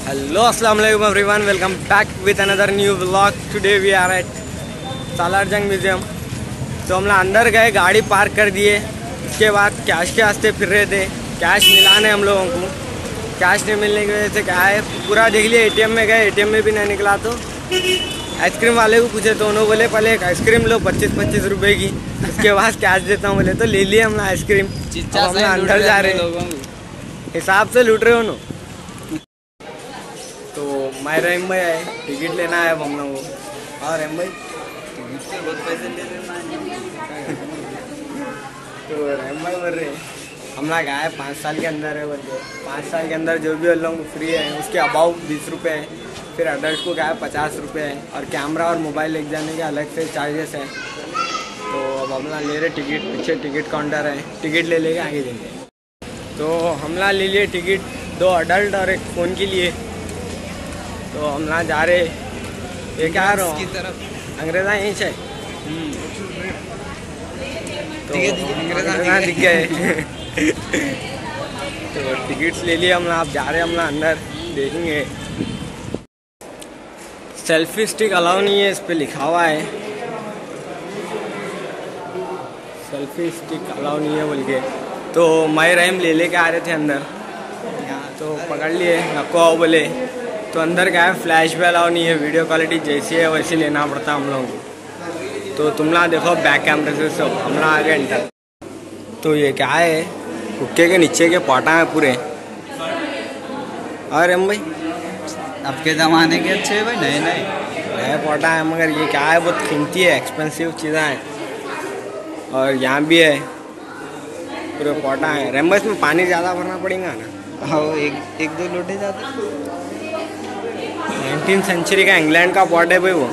Hello अस्सलाम वालेकुम everyone, welcome back with another new vlog. Today we are at Salarjung museum. तो हम लोग अंदर गए, गाड़ी पार्क कर दिए। उसके बाद कैश के वास्ते फिर रहे थे, कैश मिला नहीं हम लोगों को। कैश नहीं मिलने की वजह से क्या है, पूरा देख लिया। एटीएम में गए, एटीएम में भी नहीं निकला। तो आइसक्रीम वाले को पूछे तो उन्होंने बोले पहले एक आइसक्रीम लो 25-25 रुपये की, उसके बाद कैश देता हूँ बोले। तो ले लिए हमने आइसक्रीम। हम अंदर जा रहे हैं, हिसाब से लूट रहे हो ना। तो माय रहीम भाई आए, टिकट लेना है अब हम लोगों को। और रहीम भाई टिकट से बहुत पैसे ले लेना है। तो रहीम भाई बोल रहे हम लोग आए 5 साल के अंदर है बोलते। 5 साल के अंदर जो भी हम लोग फ्री है, उसके अबाउ 20 रुपये है। फिर अडल्ट को क्या है 50 रुपये है। और कैमरा और मोबाइल ले जाने के अलग से चार्जेस हैं। तो अब हम लोग ले रहे टिकट, पीछे टिकट काउंटर है, टिकट ले लेके आगे देंगे। तो हम लोग ले लिए टिकट, 2 अडल्ट और एक फ़ोन के लिए। तो हम ना जा रहे, ये क्या रहो की तरफ अंग्रेजा यहीं से। तो अंग्रेजा दिख गए। तो टिकट्स ले लिए हम ना, आप जा रहे हम ना अंदर देखेंगे। सेल्फी स्टिक अलाउ नहीं है, इस पे लिखा हुआ है सेल्फी स्टिक अलाउ नहीं है बोल के। तो माय रहीम ले लेके आ रहे थे अंदर, तो पकड़ लिए, नको आओ बोले। तो अंदर क्या है, फ्लैश भी अलाउ नहीं है, वीडियो क्वालिटी जैसी है वैसे लेना पड़ता है हम लोगों को। तो तुम लोग देखो बैक कैमरे से सब हम लोग आ गए इंटर। तो ये क्या है, हुक्के के नीचे के पॉटा है पूरे। और हम भाई आपके ज़माने के अच्छे है भाई, नए पॉटा है, मगर ये क्या है बहुत कीमती है, एक्सपेंसिव चीज़ें हैं। और यहाँ भी है पूरे पॉटा है। रेम्बस में पानी ज़्यादा भरना पड़ेगा ना। हाँ, एक दो लोटे जाते। 19वीं सेंचुरी का इंग्लैंड का पॉट है भाई वो।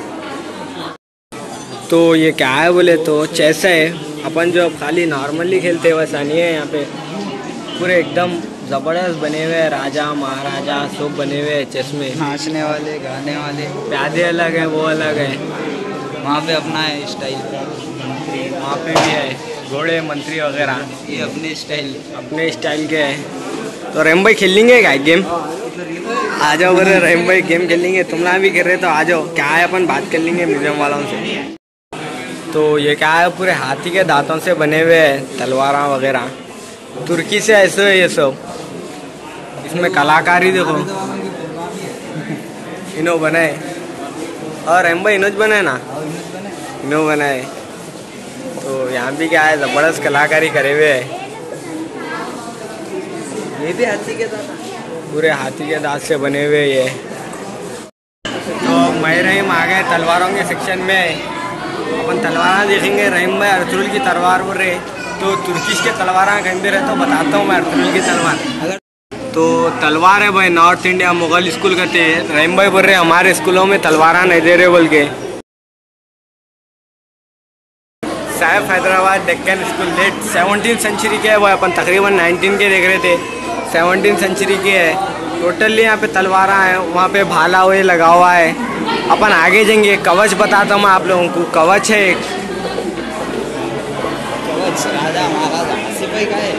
तो ये क्या है बोले तो चेस है। अपन जो खाली नॉर्मली खेलते हैं वैसा नहीं है, यहाँ पे पूरे एकदम ज़बरदस्त बने हुए हैं, राजा महाराजा सब बने हुए हैं चेस में। नाचने वाले, गाने वाले, प्यादे अलग है, वो अलग है। वहाँ पे अपना है स्टाइल, वहाँ पे भी है घोड़े मंत्री वगैरह, ये अपने स्टाइल के हैं। तो रहीम भाई खेल लेंगे क्या गेम? आ जाओ बोले रहीम भाई गेम खेल लेंगे। तुम लोग भी कर रहे तो आ जाओ, क्या है अपन बात कर लेंगे म्यूजियम वालों से। तो ये क्या है, पूरे हाथी के दांतों से बने हुए हैं तलवार वगैरह, तुर्की से ऐसे है ये सब। इसमें कलाकारी देखो, इन्हों बनाए। और रहीम भाई इन्हों बनाए ना, इन्हों बनाए। तो यहाँ भी क्या है, ज़बरदस्त कलाकारी करे हुए है। ये भी हाथी के दांत, पूरे हाथी के दांत से बने हुए ये। तो मैं रहीम आ गए तलवारों के सेक्शन में। अपन तलवार देखेंगे। रहीम भाई अर्तुगरुल की तलवार बोल रहे, तो तुर्किश के तलवार कहीं दे रहे तो बताता हूँ मैं अर्तुगरुल की तलवार। तो तलवार है भाई, नॉर्थ इंडिया मुगल स्कूल कहते हैं। रहीम भाई बोल रहे हमारे स्कूलों में तलवार नहीं दे रहे बोल के। सैफ हैदराबाद डेक्कन स्कूल, लेट 17वीं सेंचुरी के है वो। अपन तकरीबन 19 के देख रहे थे, 17वीं सेंचुरी के है। टोटली यहाँ पे तलवार हैं, वहाँ पे भाला हुए लगा हुआ है। अपन आगे जाएंगे, कवच बताता हूँ मैं आप लोगों को। कवच है एक, कवच राजा महाराजा सिपाही का है।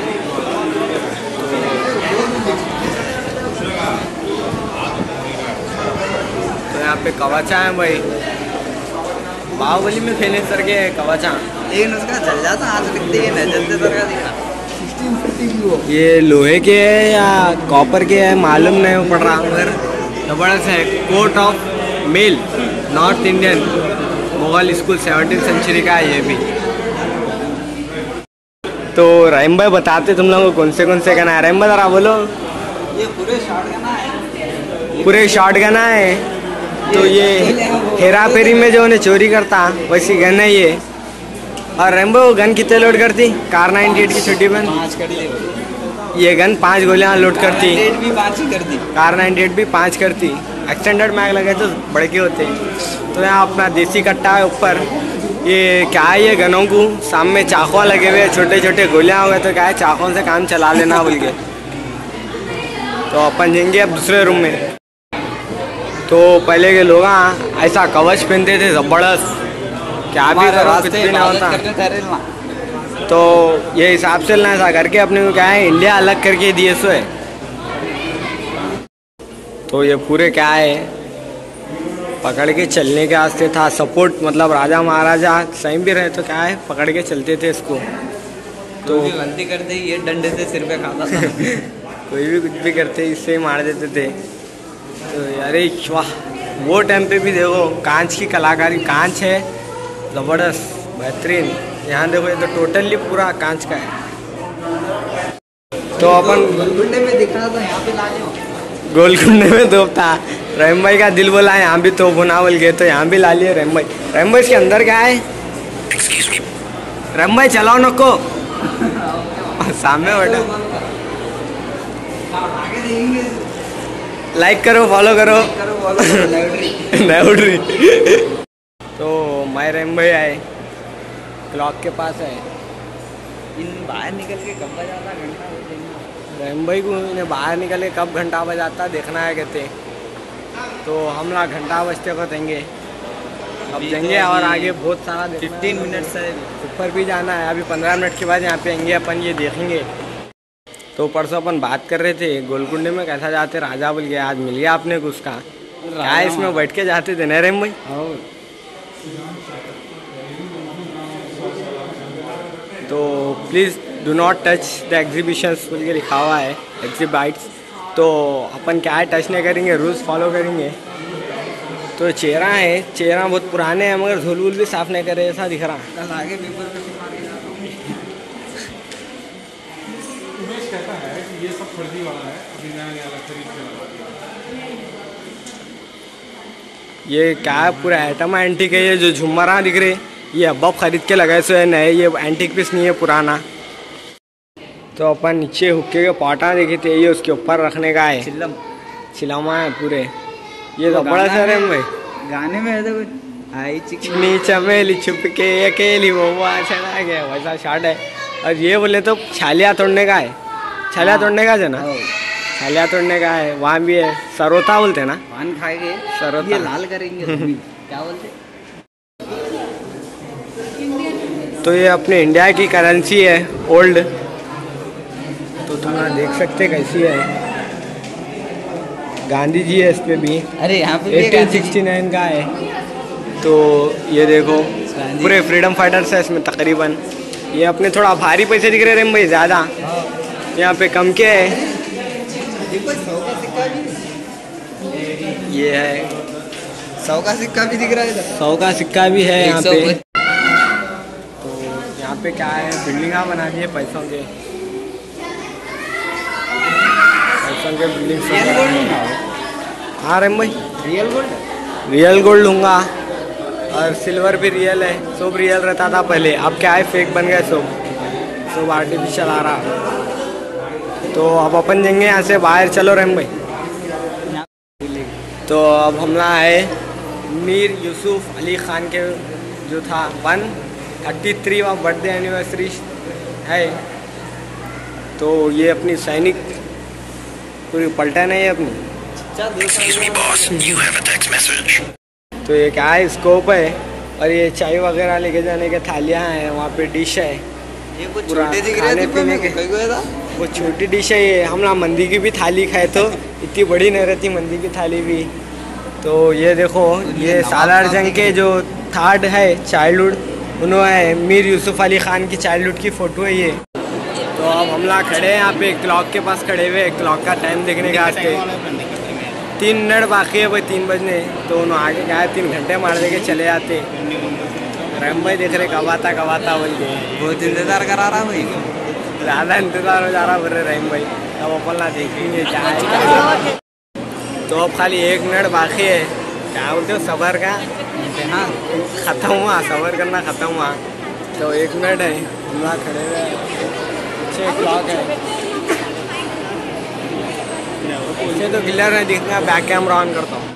तो यहाँ पे कवचा है भाई, बाहुबली में फेले सर के कवचा। लेकिन उसका जल जाता हाथ दिखते ही नहीं, जलते सर का दिखा। ये लोहे के है या कॉपर के है मालूम नहीं पड़ रहा, मगर जबरदस्त है। Court of mail, north Indian Mughal school, 17वीं सेंचुरी का है ये भी। तो रहीम भाई बताते तुम लोगों को कौन से गन है। रहीम भाई जरा बोलो। ये पूरे शॉट गन है, पूरे शॉट गन है। तो ये हेरा फेरी में जो उन्हें चोरी करता वैसी गन है ये। और रेम्बो गन कितने लोड करती? कार 98 की छोटी बन 5 कर दी। ये गन 5 गोलियां लोड करती। 98 भी 5 ही कर दी। कार 98 भी 5 करती। एक्सटेंडेड मैग लगे तो बड़े के होते। तो यहाँ अपना देसी कट्टा है ऊपर। ये क्या है, ये गनों को सामने चाकुआ लगे हुए, छोटे छोटे गोलियां हो गए। तो क्या है, चाकुओं से काम चला लेना बोल के। तो अपन जाएंगे अब दूसरे रूम में। तो पहले के लोग ऐसा कवच पहनते थे ज़बरदस्त, क्या भी करो कुछ भी ना होता। तो ये हिसाब से ना ऐसा करके अपने को क्या है, इंडिया अलग करके दिए सो है। तो ये पूरे क्या है, पकड़ के चलने के वास्ते था सपोर्ट, मतलब राजा महाराजा सही भी रहे तो क्या है पकड़ के चलते थे इसको। तो गलती करते ही ये डंडे से सिर पे खाता था। कोई भी कुछ भी करते इससे ही मार देते थे। तो अरे वाह, वो टाइम पे भी देखो कांच की कलाकारी, कांच है ज़बरदस्त बेहतरीन। यहाँ देखो ये तो टोटली पूरा कांच का है। तो अपन गोलकुंडे में दिख रहा था, यहाँ पे ला लो। गोलकुंडे में तोप था, रहीम भाई का दिल बोला यहाँ भी तोप होना बोल गए, तो यहाँ भी ला लिए रहीम भाई। रहीम भाई इसके अंदर क्या है? रहीम भाई चलाओ नको। सामने बैठो, लाइक करो फॉलो करो। नहीं उठ रही। तो मैं रहीम भाई आए, क्लॉक के पास है। इन बाहर निकल के कब बजाता घंटा बजेगा? रहीम भाई को इन्हें बाहर निकल के कब घंटा बजाता देखना है कहते। तो हम लोग घंटा बजते को देंगे, अब देंगे और आगे बहुत सारा 15 मिनट से ऊपर भी जाना है। अभी 15 मिनट के बाद यहाँ पे आएंगे अपन, ये देखेंगे। तो परसों अपन बात कर रहे थे गोलकुंडे में कैसा जाते, राजा बोल गया आज मिल गया आपने को उसका क्या, इसमें बैठ के जाते थे ना रहीम भाई। तो please do not touch the exhibitions बोल के लिखा हुआ है, एग्जीबाइट्स। तो अपन क्या है टच नहीं करेंगे, रूल्स फॉलो करेंगे। तो चेहरा है, चेहरा बहुत पुराने हैं मगर झोल वूल भी साफ नहीं करे ऐसा दिख रहा। कल आगे पेपर पे उमेश कहता है कि ये सब फर्जी वाला है, अभी नया नया खरीद के लगा दिया। ये क्या है, पूरा आइटम एंटीक है। ये जो झुमरा दिख रहे ये अब्बा खरीद के लगाए सो है नए, ये एंटीक पीस नहीं है पुराना। तो अपन नीचे हुक्के के पाटा देखे थे, ये उसके ऊपर रखने का है, चिलमा है पूरे। ये तो बड़ा सा है भाई, गाने में है तो कुछ आई चिकनी चमेली छुप के अकेली वो चढ़ा गया, वैसा शॉट है। और ये बोले तो छालिया तोड़ने का है, छालिया तोड़ने का है ना, छालिया तोड़ने का है। वहाँ भी है, सरोता बोलते हैं ना, पान खाएंगे सरोता। ये लाल करेंगे क्या बोलते? तो ये अपने इंडिया की करेंसी है ओल्ड, तो तुम देख सकते कैसी है। गांधी जी है इस पे भी, अरे यहाँ पे 1869 का है। तो ये देखो पूरे फ्रीडम फाइटर्स है इसमें तकरीबन। ये अपने थोड़ा भारी पैसे दिख रहे हैं भाई, ज़्यादा यहाँ पे कम के है। 100 का सिक्का भी, ये है 100 का सिक्का भी दिख रहा है। 100 का सिक्का भी है यहाँ 100 पे। तो यहाँ पे क्या है, बिल्डिंगा बना दी है पैसों के, पैसों के बिल्डिंग। रियल गोल्ड लूँगा, हाँ रहीम भाई रियल गोल्ड, रियल गोल्ड लूँगा। और सिल्वर भी रियल है, सब रियल रहता था पहले, अब क्या है फेक बन गए सब आर्टिफिशियल आ रहा। तो अब अपन जाएंगे यहाँ से बाहर, चलो रहीम भाई। तो अब हमला है मीर यूसुफ अली ख़ान के जो था 133वां बर्थडे एनिवर्सरी है। तो ये अपनी सैनिक पूरी पलटन है ये अपनी। तो ये क्या है, स्कोप है, और ये चाय वगैरह लेके जाने के थालियाँ हैं, वहाँ पे डिश है। ये कुछ पूरा छोटे दिख रहे खाने थे पीने के, वो छोटी डिश है ये। हम ना मंदी की भी थाली खाए तो इतनी बड़ी नहीं रहती मंदी की थाली भी। तो ये देखो ये सालार जंग के जो थर्ड है चाइल्डहुड, उन्होंने मीर यूसुफ अली ख़ान की चाइल्डहुड की फ़ोटो है ये। तो अब हम लोग खड़े हैं यहाँ पे क्लॉक के पास खड़े हुए, क्लॉक का टाइम देखने के वास्ते। 3 मिनट बाकी है भाई 3 बजने। तो उन्होंने आगे क्या है 3 घंटे मार दे के चले जाते। रहीम भाई देख रहे कब आता बोल के, बहुत इंतजार करा रहा भाई, ज़्यादा इंतज़ार हो जा रहा बोल रहे रहीम भाई। अब अपन ना देखेंगे क्या है। तो अब खाली 1 मिनट बाकी है, क्या बोलते हो सबर का हाँ ख़त्म हुआ, सबर करना ख़त्म हुआ। तो 1 मिनट है, हम लोग खड़े हुए पीछे क्लॉक है, पीछे तो क्लियर नहीं दिखना, बैक कैमरा ऑन करता हूँ।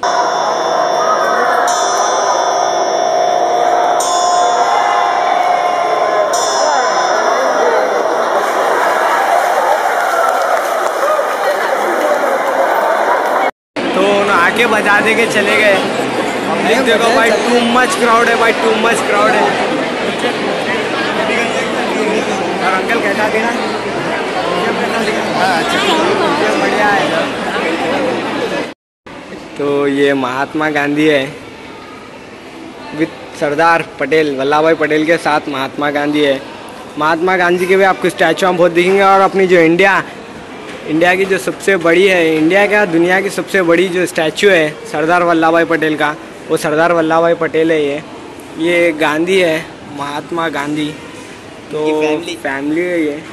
आके बजा दे के चले गए। अब देखो भाई टू मच क्राउड है भाई, टू मच क्राउड है। और अंकल कैसा देना बढ़िया है। तो ये महात्मा गांधी है विद सरदार पटेल, वल्लभ भाई पटेल के साथ महात्मा गांधी है। महात्मा गांधी के भी आपको स्टैचू बहुत दिखेंगे। और अपनी जो इंडिया की जो सबसे बड़ी है, इंडिया क्या दुनिया की सबसे बड़ी जो स्टैचू है सरदार वल्लभ भाई पटेल का, वो सरदार वल्लभ भाई पटेल है। ये गांधी है, महात्मा गांधी। तो फैमिली है ये।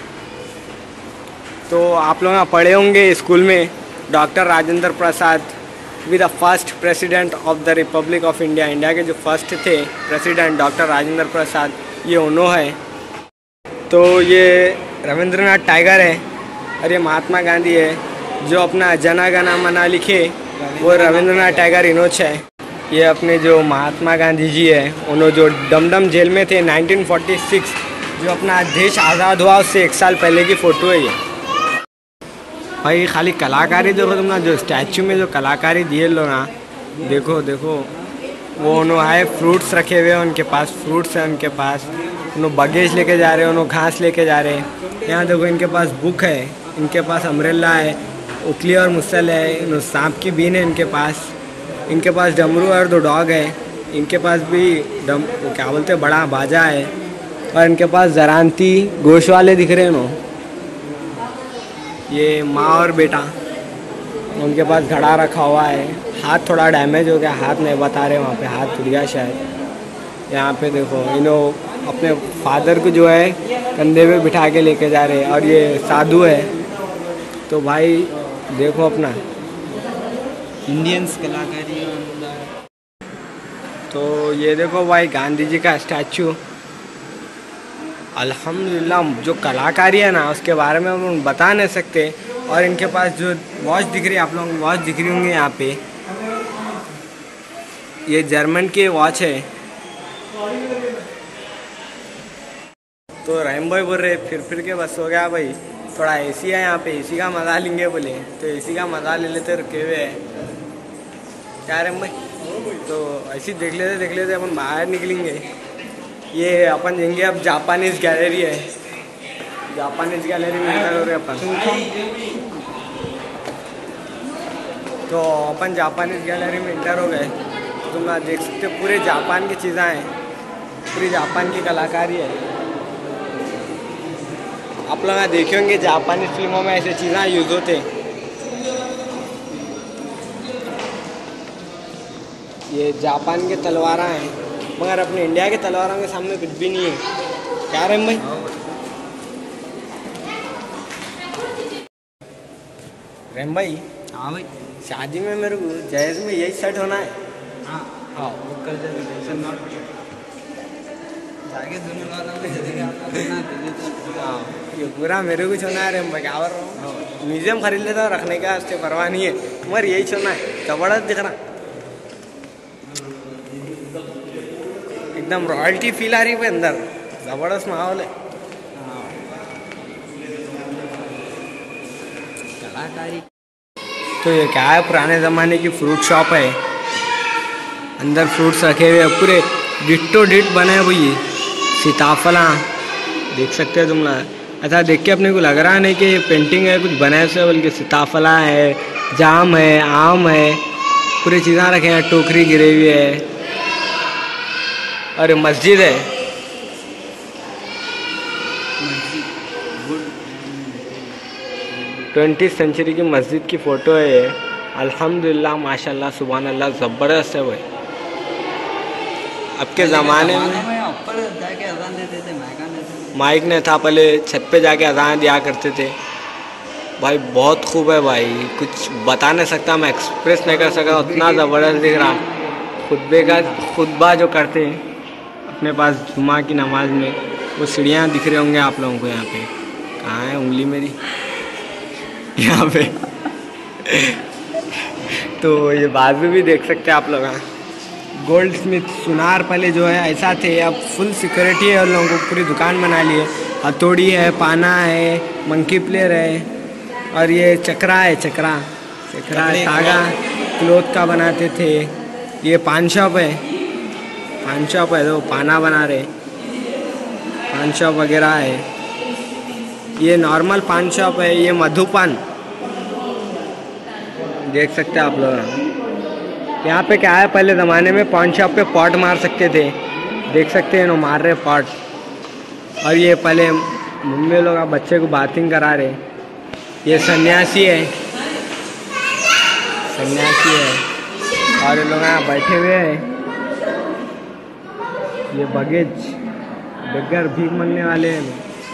तो आप लोग पढ़े होंगे स्कूल में doctor Rajendra Prasad with the first president of the republic of India. India के जो फर्स्ट थे प्रेसिडेंट डॉक्टर राजेंद्र प्रसाद, ये उन्हों है। तो ये रविंद्रनाथ टैगोर है और ये महात्मा गांधी है। जो अपना जना गण मन लिखे वो रविंद्रनाथ टैगोर इनोच है। ये अपने जो महात्मा गांधी जी है, उन्होंने जो डमडम जेल में थे 1946, जो अपना देश आज़ाद हुआ उससे 1 साल पहले की फ़ोटो है ये। भाई खाली कलाकारी देखो तुम ना, जो स्टैचू में जो कलाकारी दिए लोग ना, देखो देखो वो उन्होंने फ्रूट्स रखे हुए हैं, उनके पास फ्रूट्स हैं, उनके पास उन्होंने बगेज लेके जा रहे हैं, उन्होंने घास लेके जा रहे हैं। यहाँ देखो इनके पास बुक है, इनके पास अम्ब्रेला है, उखली और मुसल है, सांप की बीन है इनके पास डमरू और 2 डॉग है। इनके पास भी वो क्या बोलते हैं बड़ा बाजा है। और इनके पास जरांती गोश वाले दिख रहे हैं नो, ये माँ और बेटा। उनके पास घड़ा रखा हुआ है। हाथ थोड़ा डैमेज हो गया, हाथ नहीं बता रहे, वहाँ पे हाथ टूट गया शायद। यहाँ पे देखो इन्हों अपने फादर को जो है कंधे पे बिठा के लेके जा रहे हैं। और ये साधु है। तो भाई देखो अपना इंडियंस कलाकारी। तो ये देखो भाई गांधी जी का स्टैचू। अल्हम्दुलिल्लाह जो कलाकारी है ना उसके बारे में हम बता नहीं सकते। और इनके पास जो वॉच दिख रही है, आप लोगों को वॉच दिख रही होंगी यहाँ पे, ये जर्मन की वॉच है। तो रहीम भाई बोल रहे फिर के बस हो गया भाई, थोड़ा एसी है यहाँ पे, एसी का मज़ा लेंगे बोले, तो एसी का मज़ा ले लेते रुके हुए है। क्या रहीम भाई? तो ऐसी देख लेते अपन बाहर निकलेंगे। ये अपन जाएंगे अब जापानीज़ गैलरी है, जापानीज़ गैलरी में एंटर हो रहे अपन। तो अपन जापानीज़ गैलरी में एंटर हो गए। तो तुम ना देख सकते हो पूरे जापान की चीज़ें हैं, पूरी जापान की कलाकारी है। आप लोग देखे होंगे जापानी फिल्मों में ऐसे चीज़ें यूज़ होते। ये जापान के तलवारा हैं, मगर अपने इंडिया के तलवारों के सामने कुछ भी नहीं है। क्या रहीम भाई? रहीम भाई, हाँ भाई, शादी में मेरे को जहेज में यही सेट होना है। हाँ हाँ बुक कर दे, टेंशन नॉट जाके दोनों वालों में जल्दी हाँ, ये पूरा मेरे को छोना है रहीम भाई। क्या कर रहा हूँ, म्यूजियम खरीद लेता हूँ, रखने का उससे परवाह नहीं है, मगर यही छोना है। जबरदस्त दिख रहा, एकदम रॉयल्टी फील आ रही है अंदर, जबरदस्त माहौल है। कलाकारी। तो ये क्या है, पुराने ज़माने की फ्रूट शॉप है। अंदर फ्रूट्स रखे हुए हैं, पूरे डिट्टो डिट बने हैं भाई। सीताफला देख सकते हो तुम ना, ऐसा देख के अपने को लग रहा नहीं कि ये पेंटिंग है कुछ बनाए से, बल्कि सीताफला है, जाम है, आम है, पूरी चीज़ें रखे हैं, टोकरी गिरे हुई है। और मस्जिद है, गुड 20वीं सेंचुरी की मस्जिद की फ़ोटो है ये। अल्हम्दुलिल्लाह माशाल्लाह सुभान अल्लाह, ज़बरदस्त है भाई। अब के ज़माने में ऊपर जाके अजान देते थे, माइक नहीं था, पहले छत पे जाके अजान दिया करते थे भाई। बहुत खूब है भाई, कुछ बता नहीं सकता, मैं एक्सप्रेस नहीं कर सका, उतना ज़बरदस्त दिख रहा। खुतबा जो करते हैं अपने पास जुमा की नमाज में, वो सीढ़ियाँ दिख रहे होंगे आप लोगों को। यहाँ पे कहाँ है उंगली मेरी, यहाँ पे तो ये बाजू भी देख सकते हैं आप लोग। गोल्ड स्मिथ सुनार पहले जो है ऐसा थे, अब फुल सिक्योरिटी है, उन लोगों को पूरी दुकान बना ली है। हथौड़ी है, पाना है, मंकी प्लेयर है, और ये चक्रा है, चक्रा धागा क्लोथ का बनाते थे। ये पान शॉप है, तो पाना बना रहे, पान शॉप वगैरह है। ये नॉर्मल पान शॉप है, ये मधुपान देख सकते हैं आप लोग। यहाँ पे क्या है, पहले ज़माने में पान शॉप पे पॉट मार सकते थे, देख सकते हैं ना मार रहे पॉट। और ये पहले मम्मी लोग बच्चे को बाथिंग करा रहे। ये सन्यासी है, सन्यासी है। और ये लोग यहाँ बैठे हुए हैं। ये बगेज बेगर भीख मांगने वाले हैं।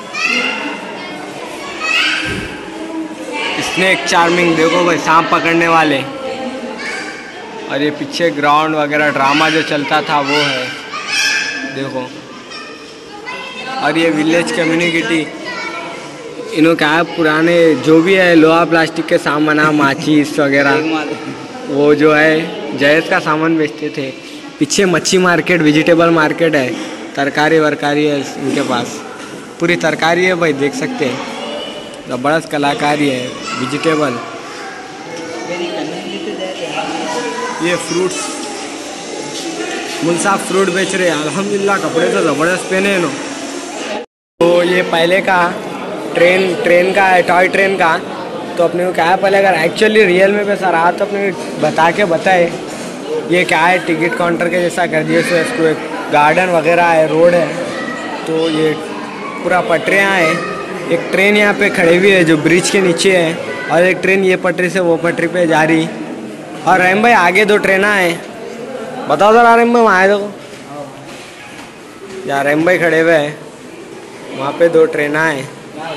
स्नेक चार्मिंग देखो भाई, सांप पकड़ने वाले। और ये पीछे ग्राउंड वगैरह ड्रामा जो चलता था वो है, देखो। और ये विलेज कम्युनिटी, इन्हों क्या है, पुराने जो भी है लोहा प्लास्टिक के सामान, माचिस वगैरह, वो जो है जहेज का सामान बेचते थे। पीछे मच्छी मार्केट, वेजिटेबल मार्केट है, तरकारी वरकारी है इनके पास, पूरी तरकारी है भाई, देख सकते हैं। ज़बरदस्त कलाकारी है, वेजिटेबल। ये फ्रूट्स, मुल्क साहब फ्रूट बेच रहे हैं। अल्हम्दुलिल्लाह कपड़े तो ज़बरदस्त पहने हैं ना। तो ये पहले का ट्रेन का है, टॉय ट्रेन का। तो अपने को क्या है, पहले अगर एक्चुअली रियल में पैसा रहा तो अपने बता के बताए। ये क्या है, टिकट काउंटर के जैसा कर दिए। सो इसको एक गार्डन वगैरह है, रोड है। तो ये पूरा पटरियाँ हैं। एक ट्रेन यहाँ पे खड़ी हुई है जो ब्रिज के नीचे है, और एक ट्रेन ये पटरी से वो पटरी पे जा रही। और रहीम भाई आगे 2 ट्रेन हैं, बताओ जरा रहीम भाई, वहाँ आए देखो। यार रहीम भाई खड़े हुए हैं, वहाँ पे 2 ट्रेन हैं।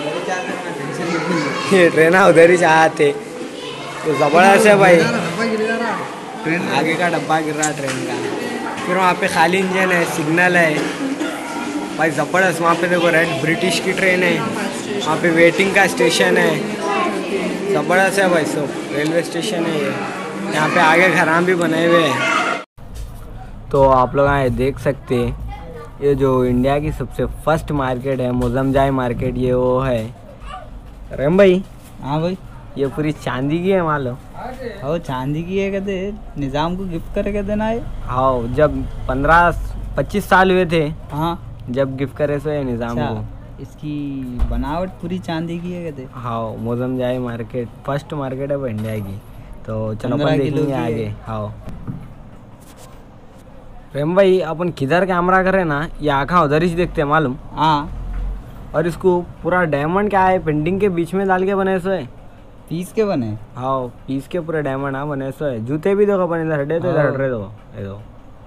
ये ट्रेन उधर ही चाहते, तो ज़बरदस्त है भाई। आगे का डब्बा गिर रहा ट्रेन का। फिर वहाँ पे खाली इंजन है, सिग्नल है भाई, ज़बरदस्त। वहाँ पे देखो रेड ब्रिटिश की ट्रेन है, वहाँ पे वेटिंग का स्टेशन है, ज़बरदस्त है भाई। सब रेलवे स्टेशन है ये। यहाँ पे आगे घरां भी बने हुए हैं। तो आप लोग यहाँ देख सकते हैं, ये जो इंडिया की सबसे फर्स्ट मार्केट है, मोजमजाई मार्केट, ये वो है। रहीम भाई, हाँ भाई, ये पूरी चांदी की है मालो। और चांदी की है, कहते निज़ाम को गिफ्ट करके देना है। हाँ, जब 15-25 साल हुए थे, हाँ, जब गिफ्ट करे सो ये निज़ाम को। इसकी बनावट पूरी चांदी की है, कहते। हाँ, मोजमजाई मार्केट फर्स्ट मार्केट है वो इंडिया की। तो चलो 15 अपन किलो देखेंगे की आगे। है। हाँ प्रेम भाई, अपन किधर कैमरा करे ना, ये आँखा उधर ही देखते हैं मालूम। हाँ, और इसको पूरा डायमंड क्या है, पेंटिंग के बीच में डाल के बने सो है। पीस के बने। हाँ, पीस के पूरे डायमंड, हाँ बने सो है। जूते भी देखो अपन इधर हटे तो इधर हट रहे दो, ये दो।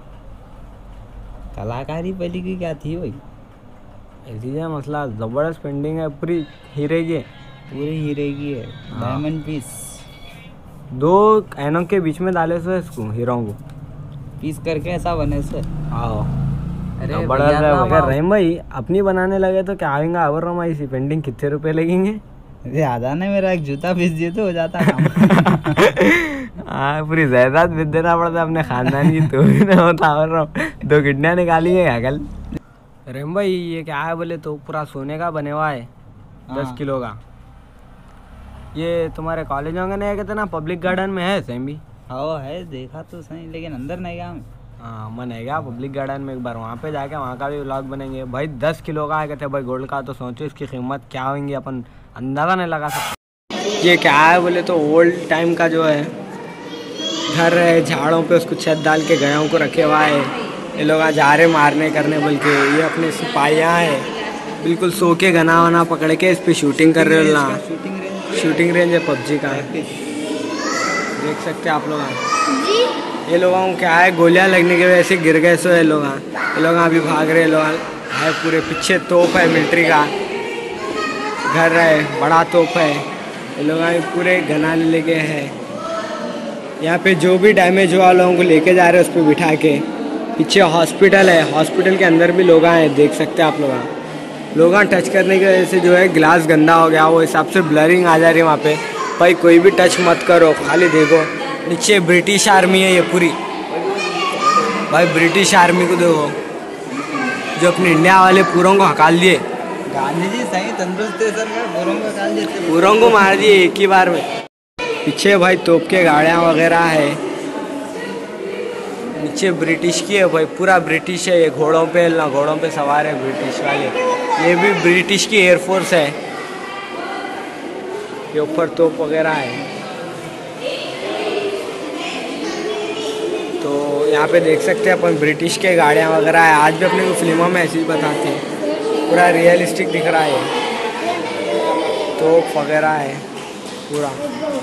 कलाकारी पहले की क्या थी भाई, ऐसी है मसला। ज़बरदस्त पेंटिंग है, पूरी हीरे की, पूरी हीरे की है। डायमंड पीस 2 ऐनों के बीच में डाले सो है इसको, हीरों को पीस करके ऐसा बने से। हाँ, अरे बड़ा भैया है। ना अगर रहीम भाई अपनी बनाने लगे तो क्या आएगा। अवर रमा इसी पेंटिंग कितने रुपए लगेंगे? याद आने, मेरा एक जूता पीस दिए तो हो जाता काम। हाँ, पूरी जायदाद बेच देना पड़ता अपने खानदान की, तो भी ना होता। अवर 2 किडनियाँ निकाली है कल। रहीम भाई ये क्या है बोले तो पूरा सोने का बने हुआ है, 10 किलो का। ये तुम्हारे कॉलेज में नहीं कहते ना, पब्लिक गार्डन में है सेम भी। हाँ है, देखा तो सही, लेकिन अंदर नहीं गया मैं। हाँ, मन है क्या पब्लिक गार्डन में, एक बार वहाँ पे जाके वहाँ का भी व्लॉग बनेंगे भाई। 10 किलो का है कहते भाई गोल्ड का, तो सोचो इसकी कीमत क्या होंगी, अपन अंदाज़ा नहीं लगा सकते। ये क्या है बोले तो ओल्ड टाइम का जो है घर है, झाड़ों पे उसको छत डाल के गयों को रखे हुआ है। ये लोग आज जा रहे मारने करने, बल्कि ये अपने सिपाहियाँ हैं, बिल्कुल सो के गना वना पकड़ के इस पर शूटिंग कर रहे हो ना। शूटिंग रेंज है PUBG का, देख सकते हैं आप लोग। ये लोगों को क्या है, गोलियां लगने की वजह से गिर गए सो ये लोग। ये लोग अभी भाग रहे लोग है। पूरे पीछे तोप है मिलिट्री का, घर है, बड़ा तोप है। ये लोग पूरे गना लेके है। यहाँ पे जो भी डैमेज हुआ लोगों को लेके जा रहे हैं उस पर बिठा के। पीछे हॉस्पिटल है, हॉस्पिटल के अंदर भी लोग हैं, देख सकते हैं आप लोग। लोग टच करने की वजह से जो है ग्लास गंदा हो गया, वो हिसाब से ब्लरिंग आ जा रही है वहाँ पे। भाई कोई भी टच मत करो, खाली देखो। नीचे ब्रिटिश आर्मी है ये पूरी, भाई ब्रिटिश आर्मी को देखो, जो अपने इंडिया वाले पूरों को हकाल दिए। गांधी जी सही तंदुरुस्त है सर, पूरों को हकाल देते, पूरों को मार दिए एक ही बार में। पीछे भाई तोप के गाड़ियाँ वगैरह है। नीचे ब्रिटिश की है भाई, पूरा ब्रिटिश है। ये घोड़ों पे ना, घोड़ों पे सवार है ब्रिटिश वाले। ये भी ब्रिटिश की एयरफोर्स है। ये ऊपर तोप वगैरह है। तो यहाँ पे देख सकते हैं अपन ब्रिटिश के गाड़ियाँ वगैरह है। आज भी अपने को फिल्मों में ऐसे ही बताते हैं, पूरा रियलिस्टिक दिख रहा है, तो वगैरह है पूरा।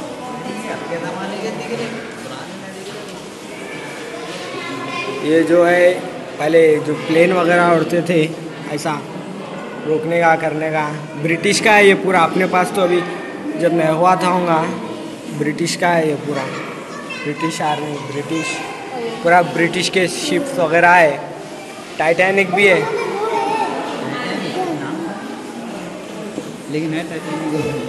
ये जो है पहले जो प्लेन वगैरह उड़ते थे ऐसा रोकने का करने का, ब्रिटिश का है ये पूरा। अपने पास तो अभी जब मैं हुआ था होगा, ब्रिटिश का है ये पूरा, ब्रिटिश आर्मी, ब्रिटिश पूरा ब्रिटिश के शिप्स वगैरह है, टाइटैनिक भी है। लेकिन है टाइटैनिक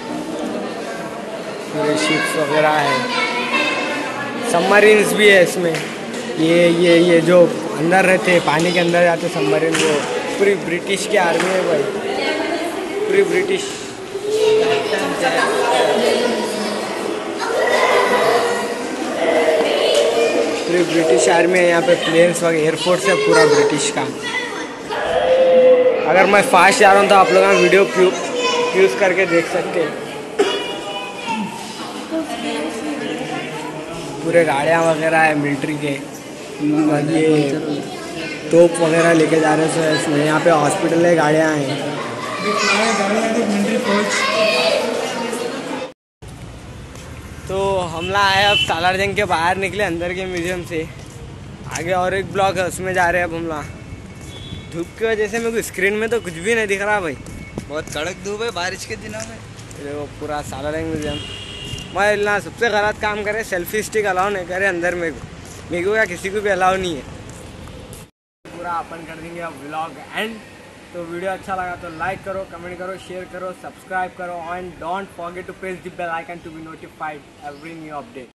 पूरे शिप्स वगैरह है, सबमरीन्स भी है इसमें। ये जो अंदर रहते हैं, पानी के अंदर जाते सबमरीन, वो पूरी ब्रिटिश की आर्मी है भाई, पूरी ब्रिटिश। पूरी ब्रिटिश आर्मी है यहाँ पे, प्लेन्स वगैरह, एयरफोर्स है पूरा ब्रिटिश का। अगर मैं फास्ट जा रहा हूँ तो आप लोग वीडियो यूज़ करके देख सकते हैं। पूरे गाड़ियाँ वगैरह है मिलिट्री के, और ये तोप वगैरह लेके जा रहे हैं इसमें। यहाँ पे हॉस्पिटल है, गाड़ियाँ हैं। तो हमला है, अब सालार जंग के बाहर निकले अंदर के म्यूजियम से, आगे और एक ब्लॉक है उसमें जा रहे हैं अब हमला। धूप की वजह से मेरे को स्क्रीन में तो कुछ भी नहीं दिख रहा भाई, बहुत कड़क धूप है बारिश के दिनों में। देखो पूरा सालार जंग म्यूजियम। मैं ना सबसे गलत काम करे, सेल्फी स्टिक अलाउ नहीं करे अंदर मेरे को या किसी को भी अलाउ नहीं है। पूरा अपन कर देंगे अब व्लॉग एंड। तो वीडियो अच्छा लगा तो लाइक करो, कमेंट करो, शेयर करो, सब्सक्राइब करो, and don't forget to press the bell icon to be notified every new update.